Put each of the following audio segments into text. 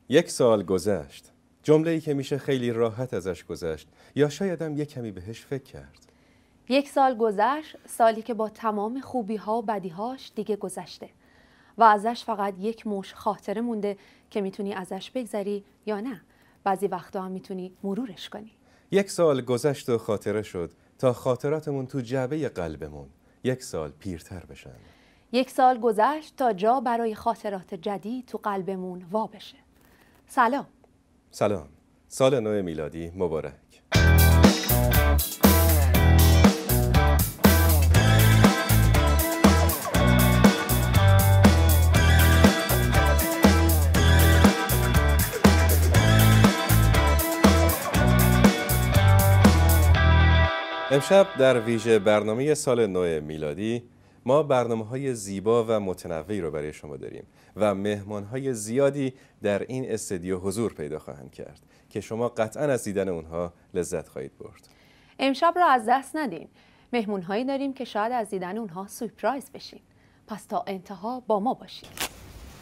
یک سال گذشت. جمله‌ای که میشه خیلی راحت ازش گذشت یا شاید هم یک کمی بهش فکر کرد. یک سال گذشت، سالی که با تمام خوبی‌ها و بدی‌هاش دیگه گذشته و ازش فقط یک مش خاطره مونده که میتونی ازش بگذری یا نه. بعضی وقتا هم میتونی مرورش کنی. یک سال گذشت و خاطره شد تا خاطراتمون تو جعبه قلبمون یک سال پیرتر بشن. یک سال گذشت تا جا برای خاطرات جدید تو قلبمون وا بشه. سلام. سلام. سال نو میلادی مبارک. امشب در ویژه برنامه سال نو میلادی ما برنامه‌های زیبا و متنوعی رو برای شما داریم و مهمان‌های زیادی در این استودیو حضور پیدا خواهند کرد که شما قطعاً از دیدن اونها لذت خواهید برد. امشب رو از دست ندین. مهمون‌هایی داریم که شاید از دیدن اونها سورپرایز بشین. پس تا انتها با ما باشید.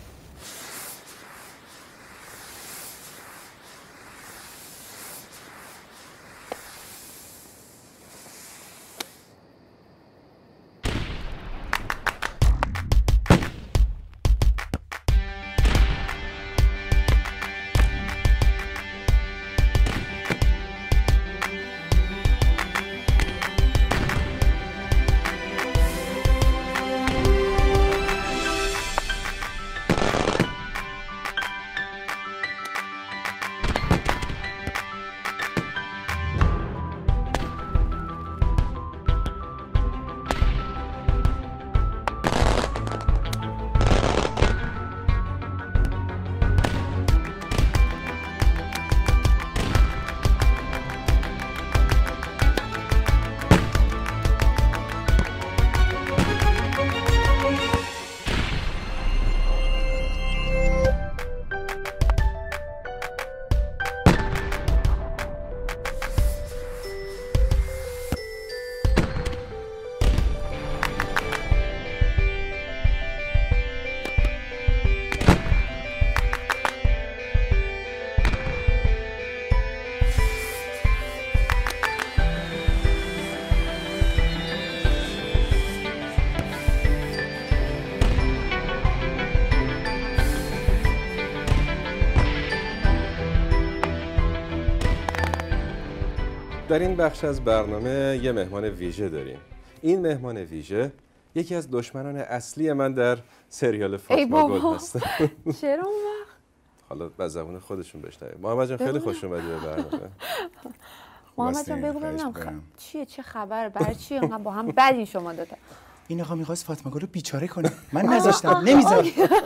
در این بخش از برنامه یه مهمان ویژه داریم. این مهمان ویژه یکی از دشمنان اصلی من در سریال فاطمه گل هست. چرا اون وقت؟ حالا به زبون خودشون بشنویم. محمد جان خیلی خوش اومدی به برنامه. محمد جان بگو ببینم چیه، چه خبر، برای چی انقدر با هم بدین شما دوتا؟ این آقا می‌خواست فاطمه گل رو بیچاره کنه. من نذاشتم، نمیذارم.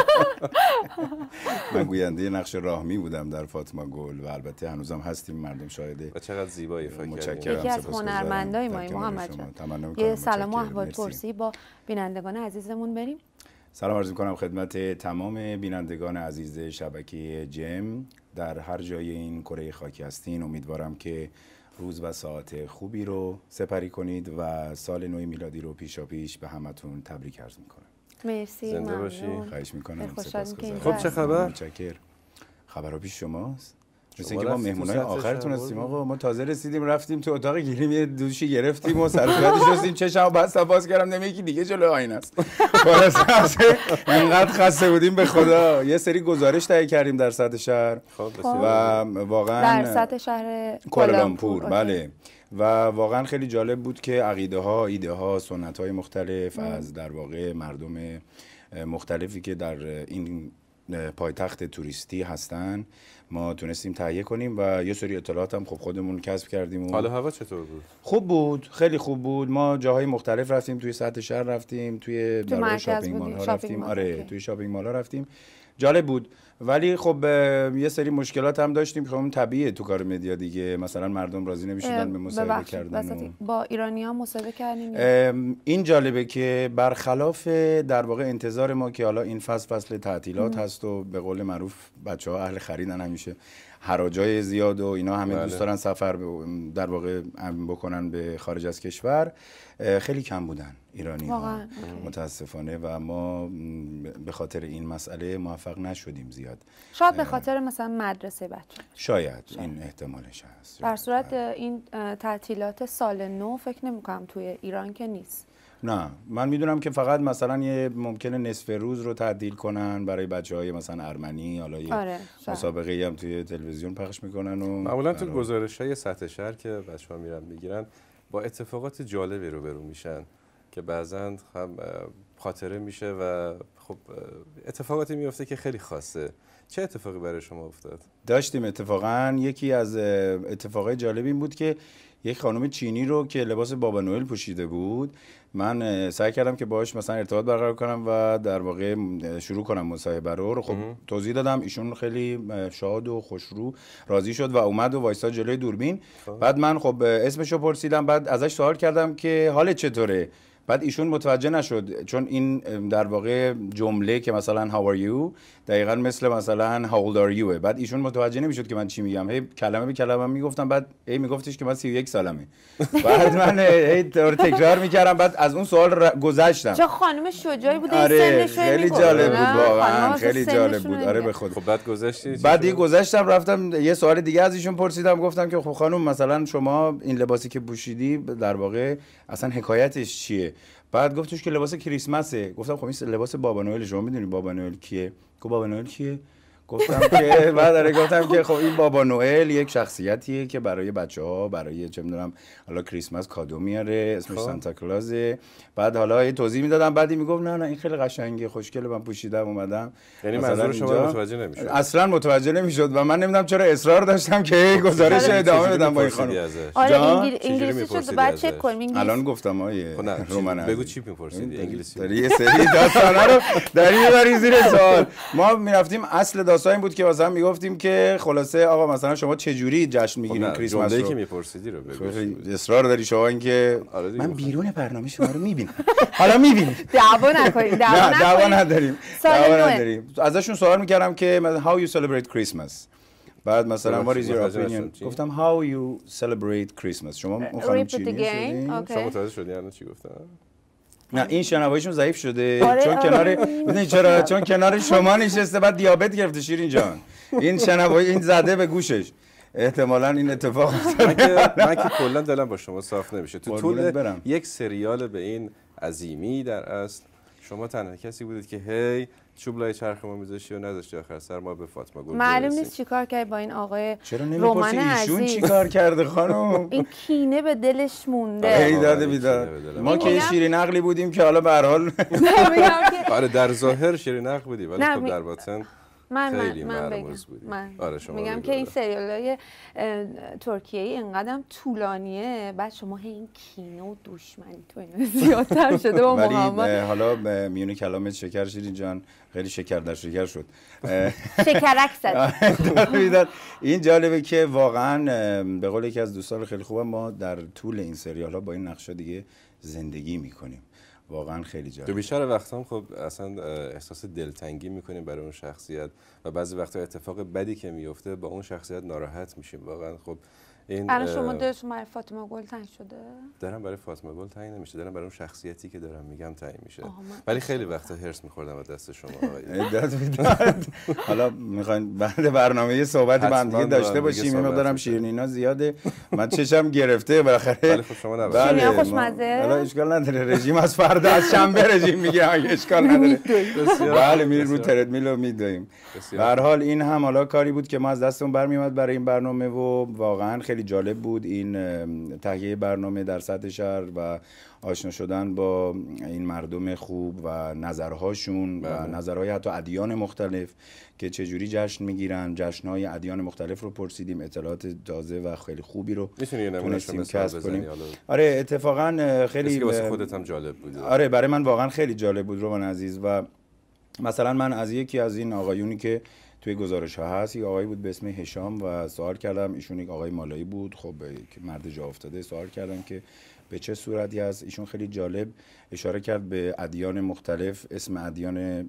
من گوینده نقش راهمی بودم در فاطمه گل و البته هنوزم هستیم، مردم شاهده. و چقدر زیبایی فکر متشکرم. یکی از هنرمندای ما محمد جان. یه سلام و احوال پرسی با بینندگان عزیزمون بریم. سلام عرض می‌کنم خدمت تمام بینندگان عزیز شبکه جم در هر جای این کره خاکی هستین. امیدوارم که روز و ساعت خوبی رو سپری کنید و سال نو میلادی رو پیشاپیش به همتون تبریک عرض میکنم. مرسی. زنده باشی. خواهش میکنم. خب چه خبر؟ متشکرم. خبرها پیش شماست؟ مثل اینکه ما مهمونای آخرتون هستیم آقا. ما تازه رسیدیم رفتیم تو اتاق گیریم یه دوشی گرفتیم و سر صورتش شستیم، چشمو بس باز کردم نمیگه یکی دیگه جلوی آینه است. اینقدر خسته بودیم به خدا. یه سری گزارش تهیه کردیم در سطح شهر و واقعا در سطح شهر کوالالامپور. بله. و واقعا خیلی جالب بود که عقیده ها، ایده ها، سنت های مختلف از در واقع مردم مختلفی که در این پایتخت توریستی هستن ما تونستیم تهیه کنیم و یه سری اطلاعات هم خب خودمون کسب کردیم. حالا هوا چطور بود؟ خوب بود، خیلی خوب بود. ما جاهای مختلف رفتیم، توی سطح شهر رفتیم، توی شاپینگ مال ها رفتیم. آره توی شاپینگ مال ها رفتیم. جالب بود. ولی خب یه سری مشکلات هم داشتیم که خب طبیعیه تو کار مدیا دیگه. مثلا مردم راضی نمیشدن به مصاحبه کردن. با ایرانی‌ها مصاحبه کردیم. این جالبه که برخلاف در واقع انتظار ما که حالا این فصل تعطیلات هست و به قول معروف بچه‌ها اهل خریدن، همیشه حراجای زیاد و اینا همه دوست دارن سفر در واقع بکنن به خارج از کشور. خیلی کم بودن ایرانی ها متاسفانه و ما به خاطر این مسئله موفق نشدیم زیاد. شاید به خاطر مثلا مدرسه بچه. شاید این احتمالش هست. در صورت این تعطیلات سال نو فکر نمی‌کنم توی ایران که نیست. نه من میدونم که فقط مثلا یه ممکنه نصف روز رو تعطیل کنن برای بچه‌های مثلا ارمنی، حالا یه مسابقه‌ای هم توی تلویزیون پخش میکنن و معمولا تو گزارش‌های سطح شهر که بچه‌ها میرن میگیرن با اتفاقات جالبی روبرو میشن که بعضاً هم خاطره میشه و خب اتفاقاتی میفته که خیلی خاصه. چه اتفاقی برای شما افتاد؟ داشتیم اتفاقا یکی از اتفاقای جالب این بود که یک خانم چینی رو که لباس بابا نوئل پوشیده بود، من سعی کردم که باهاش مثلا ارتباط برقرار کنم و در واقع شروع کنم مصاحبه رو. خب توضیح دادم، ایشون خیلی شاد و خوشرو راضی شد و اومد و وایساد جلوی دوربین. بعد من خب اسمشو پرسیدم، بعد ازش سوال کردم که حالت چطوره؟ بعد ایشون متوجه نشد، چون این در واقع جمله که مثلا how are you دقیقاً مثل مثلا how old are you. بعد ایشون متوجه نمیشد که من چی میگم، هی کلمه به کلمه میگفتم، بعد هی میگفتش که من 31 سالمه. بعد من هی تکرار میکردم، بعد از اون سوال گذشتم. چه خانم شجاعی بوده. آره خیلی جالب بود واقعا، خیلی جالب بود. آره به خود. خب بعد گذشتی؟ بعد دیگه گذشتم رفتم یه سوال دیگه از ایشون پرسیدم، گفتم که خب خانم مثلا شما این لباسی که پوشیدی در واقع اصلا حکایتش چیه؟ بعد گفتش که لباس کریسمسه. گفتم خب این لباس بابا نوئل، شما میدونی بابا نوئل کیه؟ گفت بابا نوئل کیه؟ گفتم که بعد گفتم که خب این بابا نوئل یک شخصیتیه که برای بچه‌ها برای چه می‌دونم حالا کریسمس کادو میاره، اسمش سانتا کلازه. بعد حالا یه توضیح میدادم، بعدی میگفت نه این خیلی قشنگه، خوشگله، من پوشیدم اومدم. یعنی منظور شما متوجه نمیشد؟ اصلا متوجه نمیشد و من نمیدونم چرا اصرار داشتم که گزارش ادامه بدم با این خانم. آره انگلیسیشو بعد چک کنیم. الان گفتم آیه رومن بگو چی میپرسیدی انگلیسی؟ داری یه سری داستانا رو داری میبری زیر سوال. ما میرفتیم اصل داستان این بود که مثلا میگفتیم که خلاصه آقا مثلا شما چه جوری جشن میگیرین کریسمس رو؟ جمله‌ای که میپرسیدی رو بگو. اصرار داری شما اینکه من بیرون برنامه شما رو میبینم. حالا میبینید. دعوا نکنید. دعوا نداریم. ازشون سوال میکردم که how you celebrate Christmas. بعد مثلا what is your opinion؟ گفتم how you celebrate Christmas. شما اون خانم چینی شدین؟ شما متوجه شدین الان چی گفتم؟ نه این شنواییشون ضعیف شده. چون کنار ببینید چرا؟ چون کنار شما نشسته، بعد دیابت گرفته شیرین جان. این شنوایی این زده به گوشش. احتمالاً این اتفاق افتاده. من که کلا دلم با شما صاف نمیشه. تو طول یک سریال به این عظیمی در اصل شما تنها کسی بودید که هی چوب لای چرخ ما میذاشتی و نذاشتی آخر سر ما به فاطمه گل. معلوم نیست چیکار کرد با این آقای رومن عزیز. ایشون چیکار کرده خانم؟ این کینه به دلش مونده. ای داده بیداد. ما که شیرین عقلی بودیم که حالا به هر حال آره در ظاهر شیرین عقل بودی ولی خب در باطن خیلی مرموز بودی. آره شما میگم که این سریال‌های ترکیه‌ای اینقدر طولانیه، بعد شما این کینه و دشمنی تو اینا زیادتر شده با محمد. ولی حالا میونه کلامت شکر شیرین جان خیلی شکر در شکر شد. شکرک زد. این جالبه که واقعا به قول یکی از دوستان خیلی خوبه ما در طول این سریال‌ها با این نقشا دیگه زندگی می‌کنیم. واقعا خیلی جالب. بیشتر وقتا هم خب اصلا احساس دلتنگی میکنیم برای اون شخصیت و بعضی وقتا اتفاق بدی که میفته با اون شخصیت ناراحت میشیم. واقعا خب این الان شما دلتون برای فاطمه گل تنگ شده؟ دارم برای فاطمه گل تنگ نمیشه، دارم برای اون شخصیتی که دارم میگم تنگ میشه. ولی خیلی وقتا هرس میخوردم از دست شما آقای. حالا میخواین بعد برنامه یه صحبتی با هم دیگه داشته باشیم. یه مقدارم شیرینینا زیاده، من چشم گرفته بالاخره. ولی خب شما نباشه. شیرینی خوشمزه. حالا اشکال نداره، رژیم از فردا از شنبه رژیم میگیرم، اشکال نداره. بله میریم رو تردمیل و میدویم. به هر حال این هم حالا کاری بود که ما از دستمون برمیومد برای این برنامه و واقعا خیلی جالب بود این تهیه برنامه در سطح شهر و آشنا شدن با این مردم خوب و نظرهاشون و نظرهای حتی ادیان مختلف که چجوری جشن میگیرن. جشنهای ادیان مختلف رو پرسیدیم، اطلاعات تازه و خیلی خوبی رو تونستیم کسب کنیم. آره اتفاقا خیلی واسه خودت هم جالب بود. آره برای من واقعا خیلی جالب بود رومن عزیز. و مثلا من از یکی از این آقایونی که توی گزارش ها هست، یک آقایی بود به اسم هشام و سوال کردم، ایشون یک آقای مالایی بود، خب یک مرد جا افتاده، سوال کردم که به چه صورتی هست. ایشون خیلی جالب اشاره کرد به ادیان مختلف، اسم ادیان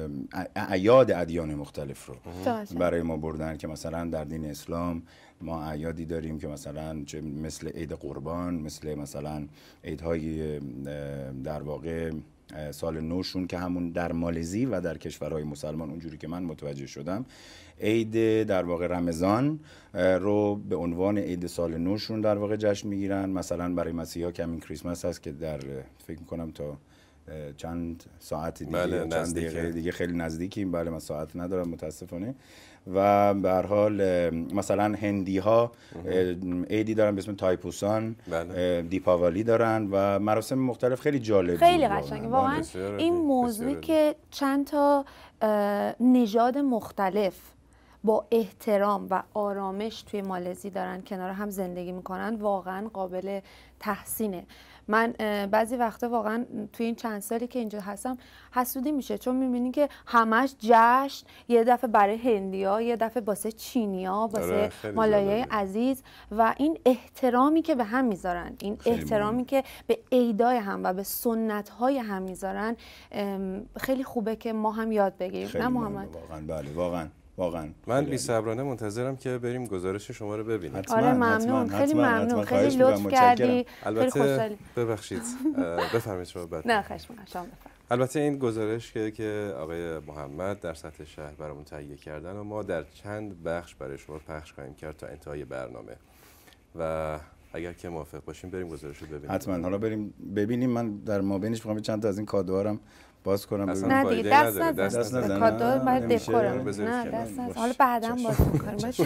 اعیاد ادیان مختلف رو برای ما بردن که مثلا در دین اسلام ما اعیادی داریم که مثلا مثل عید قربان، مثل مثلا عیدهای در واقع سال نوشون که همون در مالزی و در کشورهای مسلمان اونجوری که من متوجه شدم عید در واقع رمضان رو به عنوان عید سال نوشون در واقع جشن میگیرن. مثلا برای مسیحا که همین کریسمس هست که در فکر میکنم تا چند ساعت دیگه بله، چند دقیقه دیگه خیلی نزدیکیم. بله من ساعت ندارم متاسفانه. و به هر حال مثلا هندی ها عیدی دارن به اسم تایپوسان، بله. دیپاوالی دارن و مراسم مختلف خیلی جالب خیلی قشنگه واقعا. این موضوعی که چند تا نژاد مختلف با احترام و آرامش توی مالزی دارن کنار هم زندگی میکنن واقعا قابل تحسینه. من بعضی وقتا واقعا توی این چند سالی که اینجا هستم حسودی میشه، چون میبینی که همش جشن، یه دفعه برای هندیا، یه دفعه واسه چینیا، واسه مالایای عزیز، و این احترامی که به هم میذارن، این احترامی که به عیدای هم و به سنت‌های هم میذارن خیلی خوبه که ما هم یاد بگیریم. نه محمد؟ واقعا بله واقعا من بی‌صبرانه منتظرم که بریم گزارش شما رو ببینیم. آره ممنون، خیلی ممنون، خیلی لطف کردی. البته ببخشید بفرمایید شما بعد. نه خواهش می‌کنم، شما بفرمایید. البته این گزارش که آقای محمد در سطح شهر برامون تهیه کردن و ما در چند بخش برای شما پخش خواهیم کرد تا انتهای برنامه، و اگر که موافق باشیم بریم گزارش رو ببینیم. حتما. حالا بریم ببینیم. من در مابینش می‌خوام چند تا از این کادوها باز کنم. نه دیگه دست نزن. کادو باید دکورم. نه دست نزن. حالا بعداً باز می‌کنیم. باشه.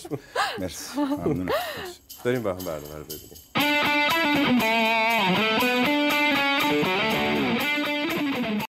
مرسی. ممنونم. بریم با هم برنامه رو ببینیم.